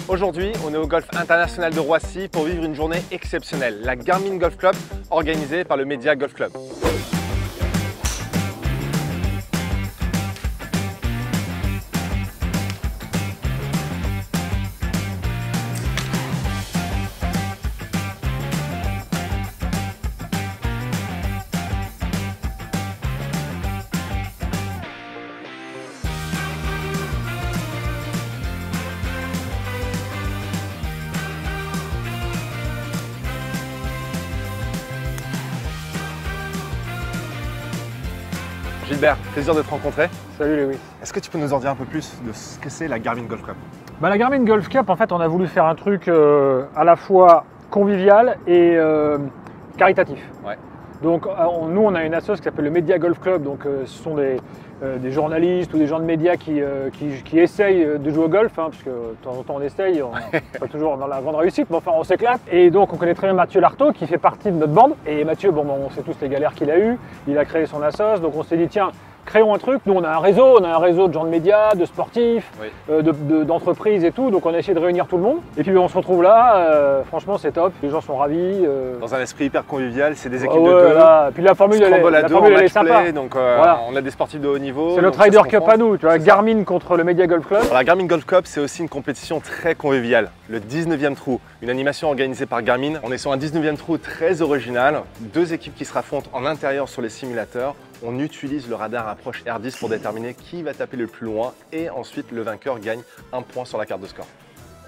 Aujourd'hui, on est au Golf International de Roissy pour vivre une journée exceptionnelle, la Garmin Golf Club organisée par le Media Golf Club. Gilbert, plaisir de te rencontrer. Salut Lewis. Est-ce que tu peux nous en dire un peu plus de ce que c'est la Garmin Golf Club? La Garmin Golf Cup, en fait, on a voulu faire un truc à la fois convivial et caritatif. Ouais. Donc nous, on a une association qui s'appelle le Media Golf Club. Donc ce sont des journalistes ou des gens de médias qui essayent de jouer au golf, hein, parce que de temps en temps on essaye, on n'est pas toujours dans la grande réussite, mais enfin on s'éclate. Et donc on connaît très bien Mathieu Lartaud qui fait partie de notre bande. Et Mathieu, on sait tous les galères qu'il a eues, il a créé son assoce, donc on s'est dit tiens, créons un truc. Nous on a un réseau de gens de médias, de sportifs, oui. d'entreprises et tout, donc on a essayé de réunir tout le monde. Et puis on se retrouve là, franchement c'est top, les gens sont ravis. Dans un esprit hyper convivial, c'est des équipes de deux. Là. Puis la formule elle est sympa. Play, donc voilà. On a des sportifs de haut niveau. C'est notre Ryder Cup à nous, tu vois, Garmin contre le Media Golf Club. Alors, la Garmin Golf Cup, c'est aussi une compétition très conviviale. Le 19e trou, une animation organisée par Garmin. On est sur un 19e trou très original. Deux équipes qui se raffrontent en intérieur sur les simulateurs. On utilise le radar approche R10 pour déterminer qui va taper le plus loin et ensuite le vainqueur gagne un point sur la carte de score.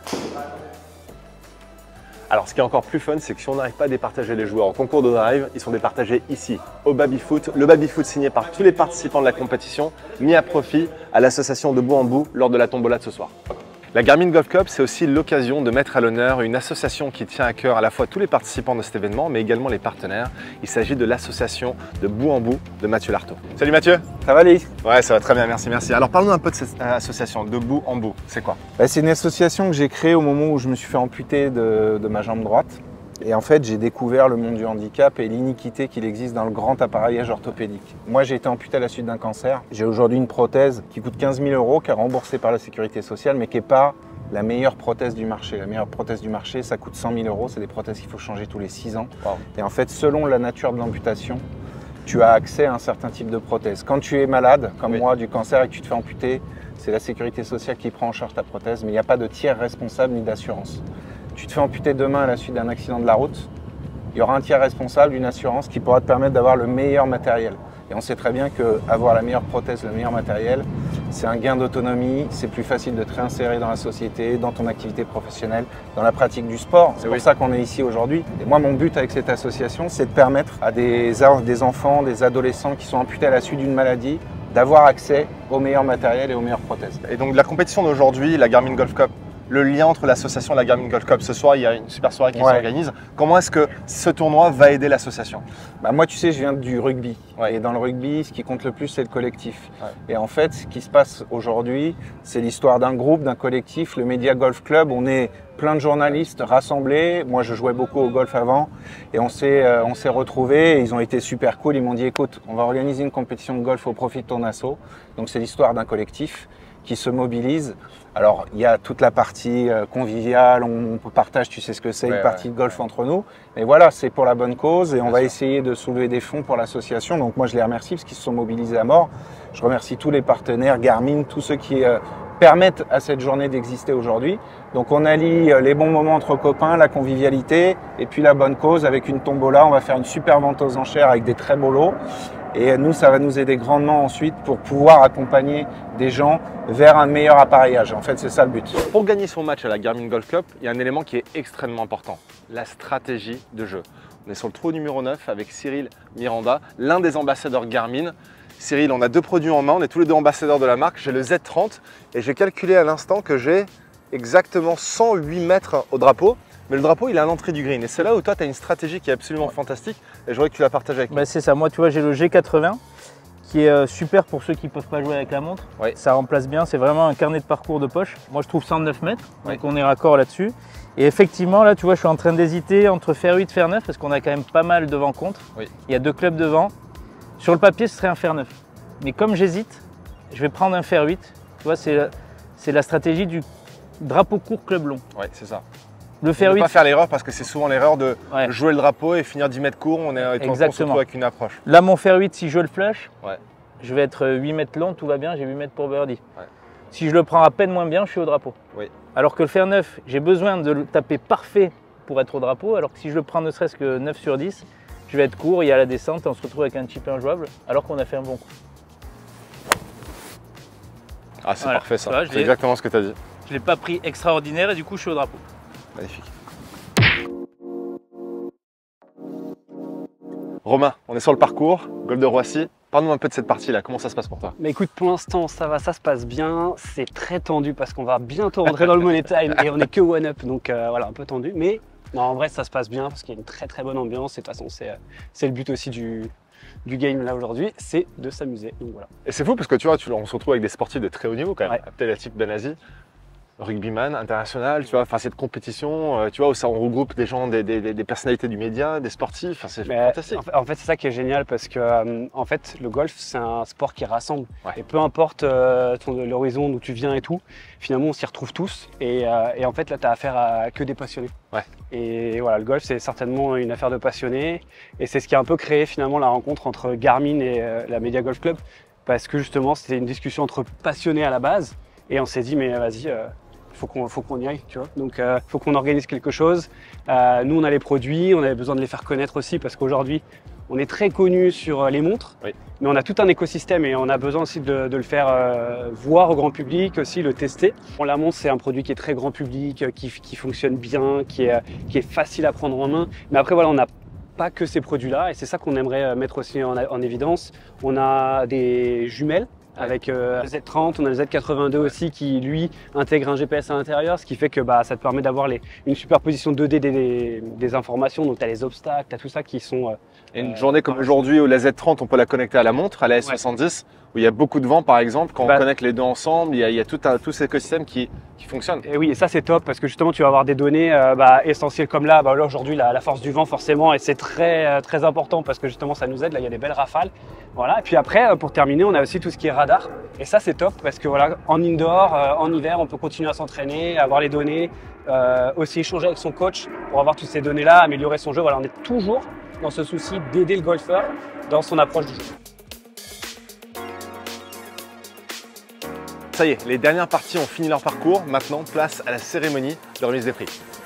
Alors ce qui est encore plus fun, c'est que si on n'arrive pas à départager les joueurs en concours de drive, ils sont départagés ici, au baby-foot. Le baby-foot signé par tous les participants de la compétition, mis à profit à l'association de Bout en Bout lors de la tombola de ce soir. La Garmin Golf Cup, c'est aussi l'occasion de mettre à l'honneur une association qui tient à cœur à la fois tous les participants de cet événement, mais également les partenaires. Il s'agit de l'association de Bout en Bout de Mathieu Lartaud. Salut Mathieu. Ça va Lise? Ouais, ça va très bien, merci. Alors parle-nous un peu de cette association de Bout en Bout, c'est quoi? C'est une association que j'ai créée au moment où je me suis fait amputer de ma jambe droite. Et en fait, j'ai découvert le monde du handicap et l'iniquité qu'il existe dans le grand appareillage orthopédique. Moi, j'ai été amputé à la suite d'un cancer. J'ai aujourd'hui une prothèse qui coûte 15 000 €, qui est remboursée par la sécurité sociale, mais qui n'est pas la meilleure prothèse du marché. La meilleure prothèse du marché, ça coûte 100 000 €. C'est des prothèses qu'il faut changer tous les 6 ans. Wow. Et en fait, selon la nature de l'amputation, tu as accès à un certain type de prothèse. Quand tu es malade, comme moi, du cancer et que tu te fais amputer, c'est la sécurité sociale qui prend en charge ta prothèse, mais il n'y a pas de tiers responsable ni d'assurance. Tu te fais amputer demain à la suite d'un accident de la route, il y aura un tiers responsable, une assurance qui pourra te permettre d'avoir le meilleur matériel. Et on sait très bien qu'avoir la meilleure prothèse, le meilleur matériel, c'est un gain d'autonomie, c'est plus facile de te réinsérer dans la société, dans ton activité professionnelle, dans la pratique du sport. C'est pour ça qu'on est ici aujourd'hui. Et moi, mon but avec cette association, c'est de permettre à des enfants, des adolescents qui sont amputés à la suite d'une maladie, d'avoir accès au meilleur matériel et aux meilleures prothèses. Et donc la compétition d'aujourd'hui, la Garmin Golf Cup, le lien entre l'association et la Garmin Golf Cup. Ce soir, il y a une super soirée qui s'organise. Comment est-ce que ce tournoi va aider l'association? Moi, tu sais, je viens du rugby. Ouais. Et dans le rugby, ce qui compte le plus, c'est le collectif. Ouais. Et en fait, ce qui se passe aujourd'hui, c'est l'histoire d'un groupe, d'un collectif. Le Media Golf Club, on est plein de journalistes rassemblés. Moi, je jouais beaucoup au golf avant. Et on s'est retrouvés. Et ils ont été super cool. Ils m'ont dit, écoute, on va organiser une compétition de golf au profit de ton asso. Donc, c'est l'histoire d'un collectif qui se mobilise. Alors, il y a toute la partie conviviale, on partage, tu sais ce que c'est, une partie de golf entre nous. Mais voilà, c'est pour la bonne cause et on va essayer de soulever des fonds pour l'association. Donc moi, je les remercie parce qu'ils se sont mobilisés à mort. Je remercie tous les partenaires, Garmin, tous ceux qui permettent à cette journée d'exister aujourd'hui. Donc on allie les bons moments entre copains, la convivialité et puis la bonne cause avec une tombola. On va faire une super vente aux enchères avec des très beaux lots. Et nous, ça va nous aider grandement ensuite pour pouvoir accompagner des gens vers un meilleur appareillage. En fait, c'est ça le but. Pour gagner son match à la Garmin Golf Cup, il y a un élément qui est extrêmement important, la stratégie de jeu. On est sur le trou numéro 9 avec Cyril Miranda, l'un des ambassadeurs Garmin. Cyril, on a deux produits en main, on est tous les deux ambassadeurs de la marque. J'ai le Z30 et j'ai calculé à l'instant que j'ai exactement 108 mètres au drapeau. Mais le drapeau, il est à l'entrée du green. Et c'est là où toi, tu as une stratégie qui est absolument fantastique. Et je voudrais que tu la partages avec moi. C'est ça. Moi, tu vois, j'ai le G80 qui est super pour ceux qui ne peuvent pas jouer avec la montre. Oui. Ça remplace bien. C'est vraiment un carnet de parcours de poche. Moi, je trouve 109 mètres. Donc, on est raccord là-dessus. Et effectivement, là, tu vois, je suis en train d'hésiter entre fer 8 et fer 9 parce qu'on a quand même pas mal de vent contre. Oui. Il y a deux clubs de vent. Sur le papier, ce serait un fer 9. Mais comme j'hésite, je vais prendre un fer 8. Tu vois, c'est la stratégie du drapeau court, club long. Ouais, c'est ça. Le fer 8. Ne pas faire l'erreur parce que c'est souvent l'erreur de jouer le drapeau et finir 10 mètres court, on se retrouve avec une approche. Là, mon fer 8, si je le flush, je vais être 8 mètres long, tout va bien, j'ai 8 mètres pour birdie. Ouais. Si je le prends à peine moins bien, je suis au drapeau. Oui. Alors que le fer 9, j'ai besoin de le taper parfait pour être au drapeau, alors que si je le prends ne serait-ce que 9 sur 10, je vais être court, il y a la descente et on se retrouve avec un chip injouable alors qu'on a fait un bon coup. Ah, c'est parfait ça, c'est exactement ce que tu as dit. Je ne l'ai pas pris extraordinaire et du coup je suis au drapeau. Magnifique. Romain, on est sur le parcours, Golf de Roissy. Parle-nous un peu de cette partie-là, comment ça se passe pour toi? Mais écoute, pour l'instant ça va, ça se passe bien. C'est très tendu parce qu'on va bientôt rentrer dans le Money Time et on est que one-up, donc voilà, un peu tendu. Mais non, en vrai ça se passe bien parce qu'il y a une très bonne ambiance et de toute façon c'est le but aussi du game là aujourd'hui, c'est de s'amuser. Donc voilà. Et c'est fou parce que tu vois, on se retrouve avec des sportifs de très haut niveau quand même. Peut-être la type Benazi, rugbyman international, tu vois, enfin cette compétition, tu vois, où ça on regroupe des gens, des personnalités du média, des sportifs, c'est fantastique. En fait, c'est ça qui est génial parce que en fait, le golf, c'est un sport qui rassemble. Et peu importe l'horizon d'où tu viens et tout, finalement, on s'y retrouve tous. Et en fait, là, tu as affaire à que des passionnés. Et voilà, le golf, c'est certainement une affaire de passionnés. Et c'est ce qui a un peu créé finalement la rencontre entre Garmin et la Media Golf Club. Parce que justement, c'était une discussion entre passionnés à la base. Et on s'est dit, mais vas-y, faut qu'on y aille, tu vois. Donc, faut qu'on organise quelque chose. Nous, on a les produits, on avait besoin de les faire connaître aussi parce qu'aujourd'hui, on est très connu sur les montres, mais on a tout un écosystème et on a besoin aussi de le faire voir au grand public, aussi le tester. Bon, la montre, c'est un produit qui est très grand public, qui fonctionne bien, qui est facile à prendre en main. Mais après, voilà, on n'a pas que ces produits-là et c'est ça qu'on aimerait mettre aussi en évidence. On a des jumelles. Avec le Z30, on a le Z82 aussi qui lui intègre un GPS à l'intérieur, ce qui fait que ça te permet d'avoir une superposition 2D des informations, donc tu as les obstacles, tu as tout ça qui sont... Et une journée comme aujourd'hui où la Z30 on peut la connecter à la montre, à la S70, où il y a beaucoup de vent par exemple, quand on connecte les deux ensemble, il y a tout cet écosystème qui fonctionne. Et oui, et ça c'est top parce que justement tu vas avoir des données essentielles comme là, là aujourd'hui la force du vent forcément, et c'est très important parce que justement ça nous aide, là il y a des belles rafales. Voilà. Et puis après, pour terminer, on a aussi tout ce qui est radar. Et ça, c'est top parce que voilà, en indoor, en hiver, on peut continuer à s'entraîner, avoir les données, aussi échanger avec son coach pour avoir toutes ces données-là, améliorer son jeu. Voilà, on est toujours dans ce souci d'aider le golfeur dans son approche du jeu. Ça y est, les dernières parties ont fini leur parcours. Maintenant, place à la cérémonie de remise des prix.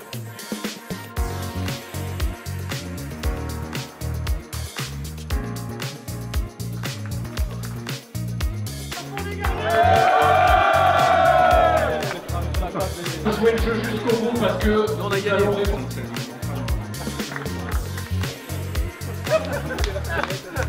Jouer le jeu jusqu'au bout parce que on a gagné.